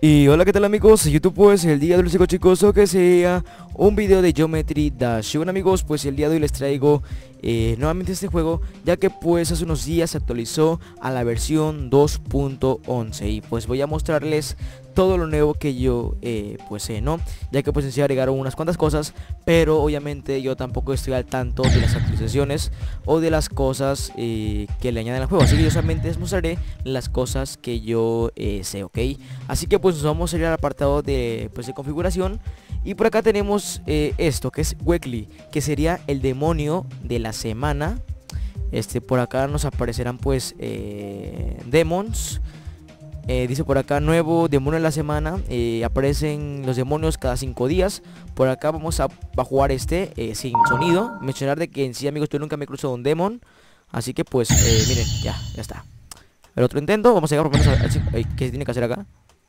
Y hola, ¿qué tal amigos? YouTube, pues el día de hoy chicos, o que sea un video de Geometry Dash. Y bueno amigos, pues el día de hoy les traigo nuevamente este juego, ya que pues hace unos días se actualizó a la versión 2.11. Y pues voy a mostrarles todo lo nuevo que yo pues sé, ¿no? Ya que pues en sí agregaron unas cuantas cosas, pero obviamente yo tampoco estoy al tanto de las actualizaciones o de las cosas que le añaden al juego. Así que yo solamente les mostraré las cosas que yo sé, ¿ok? Así que pues nos vamos a ir al apartado de, pues, de configuración. Y por acá tenemos esto, que es Weekly, que sería el demonio de la semana. Por acá nos aparecerán pues demons. Dice por acá nuevo demonio de la semana. Aparecen los demonios cada 5 días. Por acá vamos a jugar sin sonido. Mencionar de que en sí amigos, yo nunca me he cruzado un demon. Así que pues miren, ya está. El otro intento, vamos a llegar por lo menos a ¿qué se tiene que hacer acá?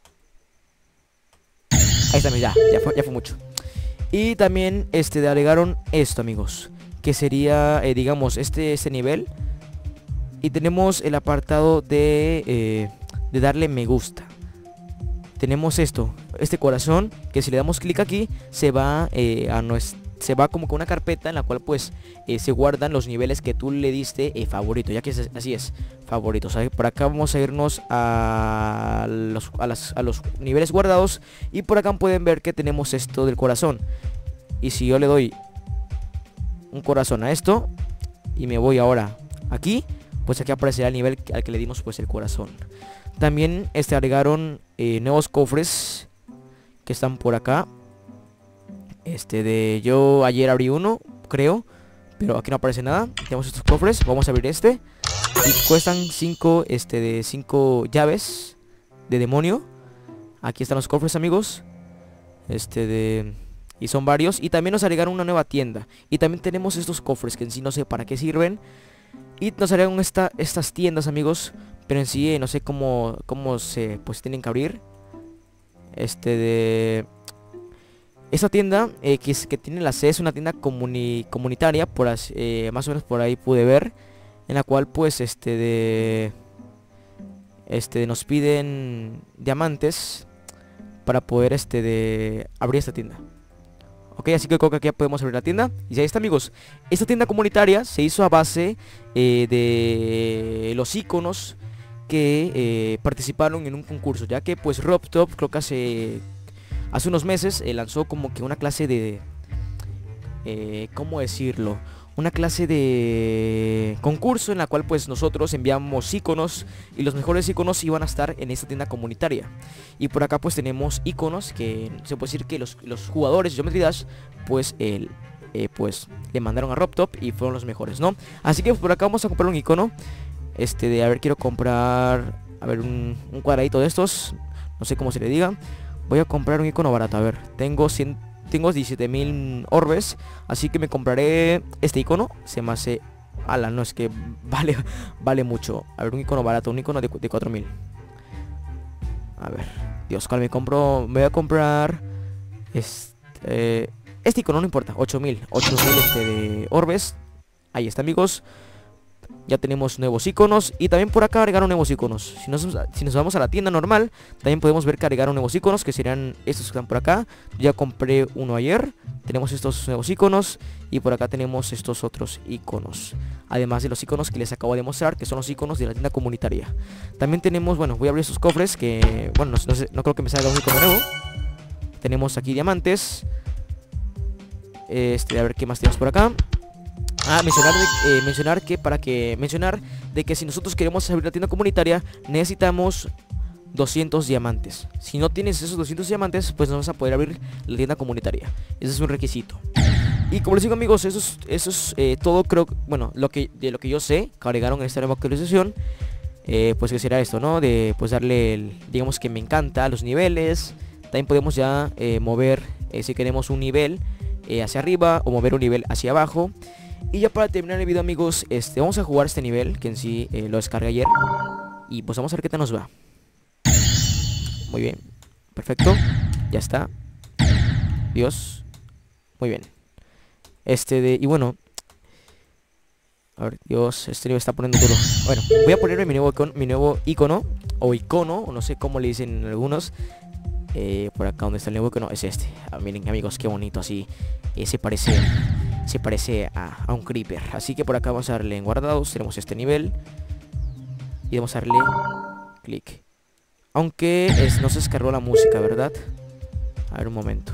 Ahí está, ya fue mucho. Y también agregaron esto amigos, que sería digamos este nivel. Y tenemos el apartado de darle me gusta. Tenemos este corazón, que si le damos clic aquí se va se va como con una carpeta en la cual pues se guardan los niveles que tú le diste favorito, ya que así es, favoritos. Por acá vamos a irnos a los niveles guardados. Y por acá pueden ver que tenemos esto del corazón. Y si yo le doy un corazón a esto y me voy ahora aquí, pues aquí aparecerá el nivel al que le dimos pues el corazón. También agregaron nuevos cofres que están por acá. Yo ayer abrí uno, creo, pero aquí no aparece nada. Tenemos estos cofres, vamos a abrir y cuestan 5 de 5 llaves de demonio. Aquí están los cofres amigos. Y son varios. Y también nos agregaron una nueva tienda. Y también tenemos estos cofres que en sí no sé para qué sirven. Y nos agregaron estas tiendas amigos, pero en sí no sé cómo se pues tienen que abrir. Esta tienda que tiene la C es una tienda comunitaria, más o menos por ahí pude ver, en la cual pues nos piden diamantes para poder abrir esta tienda. Ok, así que creo que aquí ya podemos abrir la tienda. Y ahí está amigos, esta tienda comunitaria se hizo a base de los iconos que participaron en un concurso, ya que pues RobTop creo que hace unos meses lanzó como que una clase de ¿cómo decirlo? Una clase de concurso en la cual pues nosotros enviamos iconos y los mejores iconos iban a estar en esta tienda comunitaria. Y por acá pues tenemos iconos que se puede decir que los jugadores de Geometry Dash pues pues le mandaron a RobTop y fueron los mejores, ¿no? Así que por acá vamos a comprar un icono. A ver, quiero comprar, a ver, un cuadradito de estos, no sé cómo se le diga. Voy a comprar un icono barato, a ver, tengo 17.000 orbes, así que me compraré este icono. Se me hace, ala, no, es que vale mucho. A ver, un icono barato, un icono de 4.000. A ver, Dios, ¿cuál me compro? Me voy a comprar este icono, no importa, 8.000 de orbes. Ahí está amigos. Ya tenemos nuevos iconos. Y también por acá agregaron nuevos iconos. Si nos vamos a la tienda normal, también podemos ver que agregaron nuevos iconos, que serían estos que están por acá. Ya compré uno ayer. Tenemos estos nuevos iconos. Y por acá tenemos estos otros iconos, además de los iconos que les acabo de mostrar, que son los iconos de la tienda comunitaria. También tenemos, bueno, voy a abrir estos cofres, que, bueno, no creo que me salga un icono nuevo. Tenemos aquí diamantes. A ver qué más tenemos por acá. Mencionar de que si nosotros queremos abrir la tienda comunitaria necesitamos 200 diamantes. Si no tienes esos 200 diamantes, pues no vas a poder abrir la tienda comunitaria. Ese es un requisito. Y como les digo amigos, eso es todo, creo, bueno, de lo que yo sé que agregaron en esta nueva actualización. Pues que será esto, ¿no? De pues darle digamos que me encanta los niveles. También podemos ya mover si queremos un nivel hacia arriba o mover un nivel hacia abajo. Y ya para terminar el video amigos, vamos a jugar este nivel, que en sí lo descargué ayer. Y pues vamos a ver qué tal nos va. Muy bien, perfecto, ya está. Dios, muy bien. Y bueno, a ver, Dios, este nivel está poniendo duro. Bueno, voy a ponerme mi nuevo icono, o no sé cómo le dicen algunos. Por acá donde está el nuevo que no es este. Miren amigos, qué bonito así. Se parece a un creeper. Así que por acá vamos a darle en guardados. Tenemos este nivel y vamos a darle clic. Aunque no se descargó la música, ¿verdad? A ver un momento.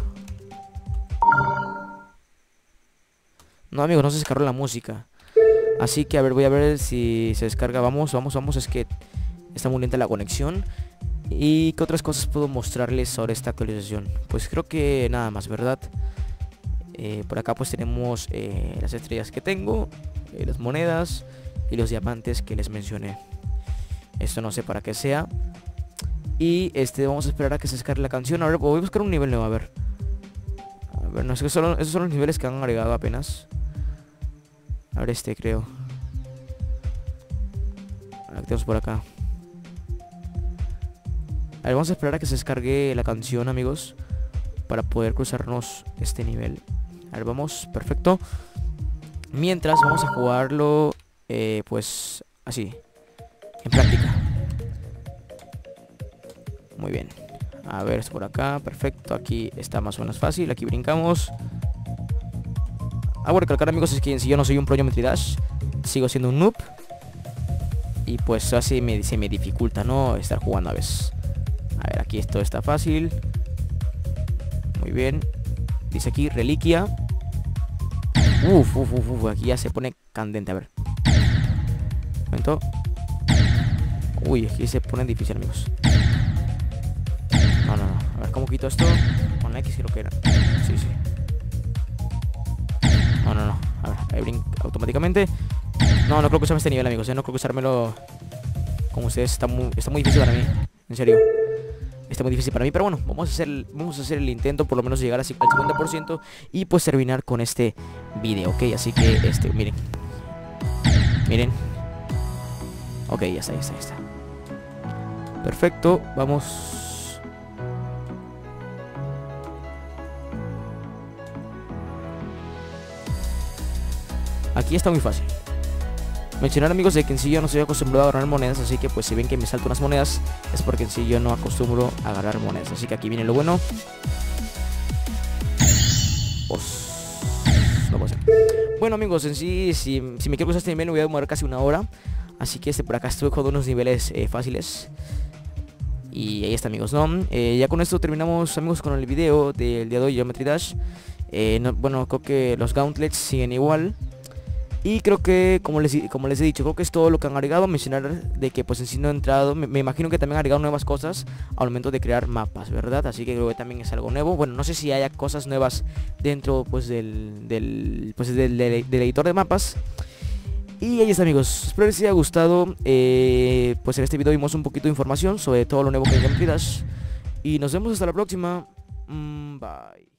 No amigos, no se descargó la música. Así que a ver, voy a ver si se descarga. Vamos, es que está muy lenta la conexión. ¿Y qué otras cosas puedo mostrarles sobre esta actualización? Pues creo que nada más, ¿verdad? Por acá pues tenemos las estrellas que tengo, las monedas y los diamantes que les mencioné. Esto no sé para qué sea. Y vamos a esperar a que se descargue la canción. A ver, voy a buscar un nivel nuevo, a ver. No, es que esos son los niveles que han agregado apenas. A ver, creo. A ver, tenemos por acá. A ver, vamos a esperar a que se descargue la canción, amigos, para poder cruzarnos este nivel. A ver, vamos, perfecto. Mientras vamos a jugarlo, pues así, en práctica. Muy bien. A ver, es por acá, perfecto. Aquí está más o menos fácil, aquí brincamos. Bueno, recalcar amigos, es que si yo no soy un pro Geometry Dash, sigo siendo un noob. Y pues así se me dificulta, ¿no? Estar jugando a veces. A ver, aquí esto está fácil. Muy bien. Dice aquí, reliquia. Aquí ya se pone candente, a ver. Un momento. Uy, aquí se pone difícil, amigos. No. A ver, ¿cómo quito esto? Con la X creo que era. Sí. No. A ver, ahí brinca automáticamente. No creo que usarme este nivel, amigos. No creo que usármelo como ustedes. Está muy difícil para mí. En serio. Está muy difícil para mí, pero bueno, vamos a hacer el intento, por lo menos llegar así al 50% y pues terminar con este video, ¿ok? Así que, miren. Ok, ya está. Perfecto, vamos. Aquí está muy fácil. Mencionar amigos de que en sí yo no estoy acostumbrado a agarrar monedas, así que pues si ven que me salto unas monedas es porque en sí yo no acostumbro a agarrar monedas. Así que aquí viene lo bueno. No puede ser. Bueno amigos, en sí si me quiero usar este nivel me voy a demorar casi una hora. Así que por acá estuve con unos niveles fáciles. Y ahí está amigos, ¿no? Ya con esto terminamos amigos con el video del día de hoy, Geometry Dash. Bueno, creo que los gauntlets siguen igual. Y creo que, como les he dicho, creo que es todo lo que han agregado. Mencionar de que pues en sí no he entrado. Me imagino que también han agregado nuevas cosas al momento de crear mapas, ¿verdad? Así que creo que también es algo nuevo. Bueno, no sé si haya cosas nuevas dentro pues del editor de mapas. Y ahí está amigos, espero les haya gustado. Pues en este video vimos un poquito de información sobre todo lo nuevo que hay en Geometry Dash. Y nos vemos hasta la próxima. Bye.